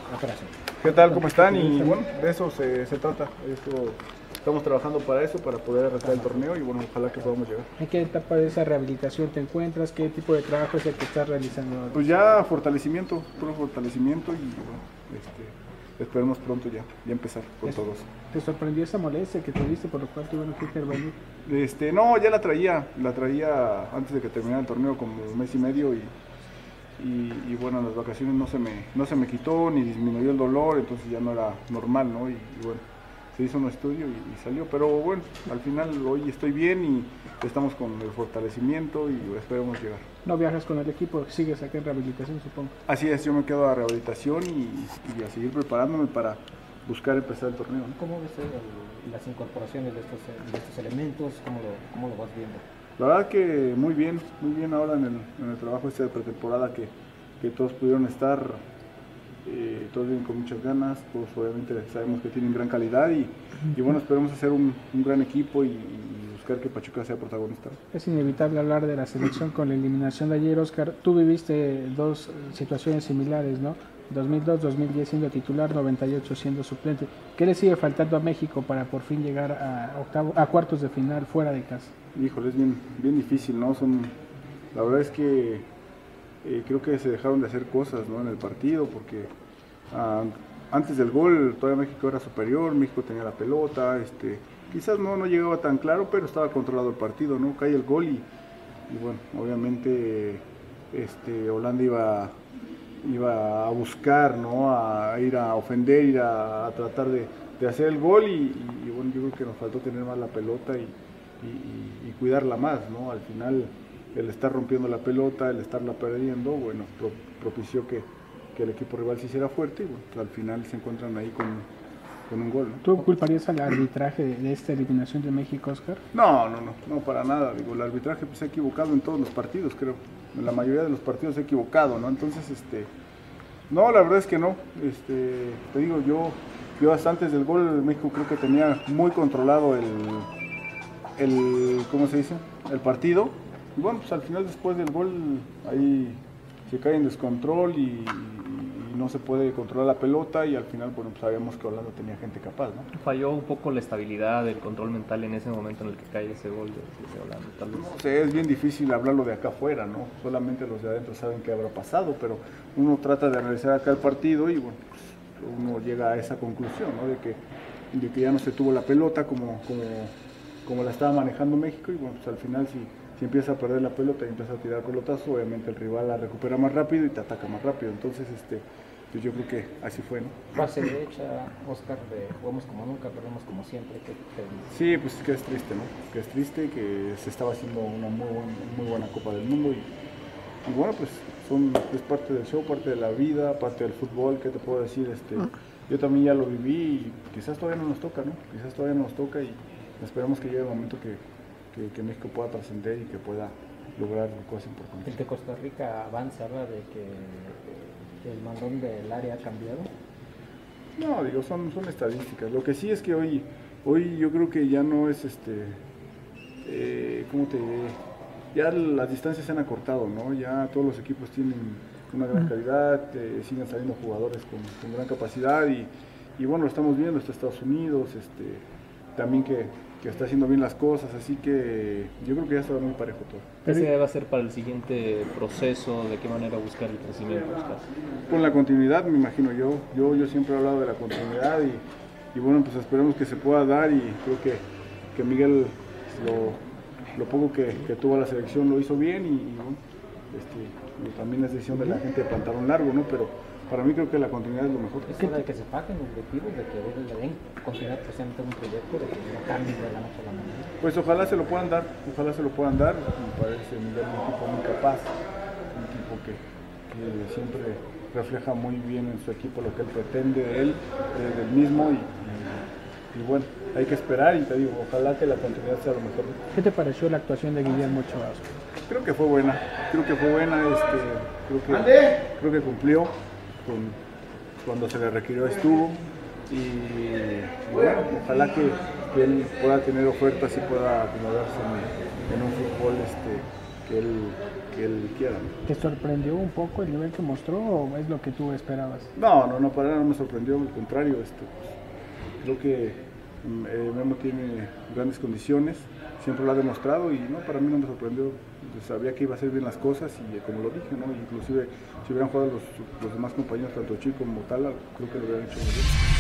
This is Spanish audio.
operación. ¿Qué tal? ¿Cómo están? Y bueno, de eso se trata. Estamos trabajando para eso, para poder arrancar el torneo y bueno, ojalá que podamos llegar. ¿En qué etapa de esa rehabilitación te encuentras? ¿Qué tipo de trabajo es el que estás realizando? Pues ya fortalecimiento, puro fortalecimiento y bueno, esperemos pronto ya empezar con todos. ¿Te sorprendió esa molestia que tuviste por lo cual tuvieron que intervenir? No, ya la traía antes de que terminara el torneo como un mes y medio y bueno, en las vacaciones no se me quitó ni disminuyó el dolor, entonces ya no era normal, ¿no? Y bueno, se hizo un estudio y salió, pero bueno, al final hoy estoy bien y estamos con el fortalecimiento y esperemos llegar. ¿No viajas con el equipo? ¿Sigues acá en rehabilitación, supongo? Así es, yo me quedo a rehabilitación y a seguir preparándome para buscar empezar el torneo, ¿no? ¿Cómo ves las incorporaciones de estos elementos? ¿Cómo lo vas viendo? La verdad que muy bien ahora en el trabajo de pretemporada que todos pudieron estar, todos vienen con muchas ganas, todos obviamente sabemos que tienen gran calidad y bueno, esperemos hacer un gran equipo y buscar que Pachuca sea protagonista. Es inevitable hablar de la selección con la eliminación de ayer, Oscar. Tú viviste dos situaciones similares, ¿no? 2002-2010 siendo titular, 98 siendo suplente. ¿Qué le sigue faltando a México para por fin llegar a cuartos de final fuera de casa? Híjole, es bien difícil, ¿no? La verdad es que creo que se dejaron de hacer cosas, ¿no? En el partido, porque antes del gol todavía México era superior, México tenía la pelota, quizás no llegaba tan claro, pero estaba controlado el partido, ¿no? Cae el gol y bueno, obviamente Holanda iba a buscar, ¿no? A ir a ofender, ir a tratar de hacer el gol y bueno, yo creo que nos faltó tener más la pelota y cuidarla más, ¿no? Al final el estar rompiendo la pelota, el estarla perdiendo, bueno, propició que el equipo rival se hiciera fuerte y bueno, al final se encuentran ahí con un gol, ¿no? ¿Tú culparías al arbitraje de esta eliminación de México, Oscar? No, para nada. Digo, el arbitraje pues, se ha equivocado en todos los partidos, creo. En la mayoría de los partidos se ha equivocado, ¿no? Entonces, no, la verdad es que no. Te digo, yo hasta antes del gol México creo que tenía muy controlado ¿cómo se dice? El partido. Y bueno, pues al final después del gol ahí se cae en descontrol y no se puede controlar la pelota y al final, bueno, pues sabíamos que Holanda tenía gente capaz, ¿no? Falló un poco la estabilidad, el control mental en ese momento en el que cae ese gol de Holanda, tal vez. No sé, es bien difícil hablarlo de acá afuera, ¿no? Solamente los de adentro saben qué habrá pasado, pero uno trata de analizar acá el partido y bueno, pues uno llega a esa conclusión, ¿no? De que ya no se tuvo la pelota como la estaba manejando México y bueno, pues al final si empieza a perder la pelota y empieza a tirar pelotazo, obviamente el rival la recupera más rápido y te ataca más rápido, entonces pues yo creo que así fue, ¿no? Frase derecha, Oscar, de jugamos como nunca, perdemos como siempre. Sí, pues que es triste, ¿no? Que es triste, que se estaba haciendo una muy buena Copa del Mundo y bueno, pues es parte del show, parte de la vida, parte del fútbol, ¿qué te puedo decir? Yo también ya lo viví y quizás todavía no nos toca, ¿no? Quizás todavía no nos toca y esperamos que llegue el momento que México pueda trascender y que pueda lograr cosas importantes. El de Costa Rica avanza, habla de que el mandón del área ha cambiado. No, digo, son estadísticas. Lo que sí es que hoy yo creo que ya no es ¿cómo te diré? Ya las distancias se han acortado, ¿no? Ya todos los equipos tienen una gran calidad, siguen saliendo jugadores con gran capacidad y bueno, lo estamos viendo, está Estados Unidos, también que está haciendo bien las cosas, así que yo creo que ya está muy parejo todo. ¿Qué se va a hacer para el siguiente proceso? ¿De qué manera buscar el crecimiento, Oscar? Con la continuidad, me imagino yo siempre he hablado de la continuidad y bueno, pues esperemos que se pueda dar y creo que Miguel lo poco que tuvo la selección lo hizo bien y bueno, también es decisión de la gente de pantalón largo, ¿no? Pero para mí creo que la continuidad es lo mejor. Es hora de que se paguen objetivos, de que le den continuidad presente un proyecto, de que no cambie de la noche a la mañana. Pues ojalá se lo puedan dar, me parece Miguel un tipo muy capaz, un tipo que siempre refleja muy bien en su equipo lo que él pretende de él, del mismo y bueno, hay que esperar y te digo, ojalá que la continuidad sea lo mejor. ¿Qué te pareció la actuación de Guillermo Ochoa? Creo que fue buena, creo que cumplió, cuando se le requirió estuvo y bueno, ojalá que él pueda tener ofertas y pueda acomodarse en un fútbol que él quiera, ¿no? ¿Te sorprendió un poco el nivel que mostró o es lo que tú esperabas? No, para nada no me sorprendió, al contrario, pues, creo que Memo tiene grandes condiciones, siempre lo ha demostrado y no, para mí no me sorprendió, sabía que iba a hacer bien las cosas y como lo dije, ¿no? Inclusive si hubieran jugado los demás compañeros, tanto Chico como Tala, creo que lo hubieran hecho muy bien.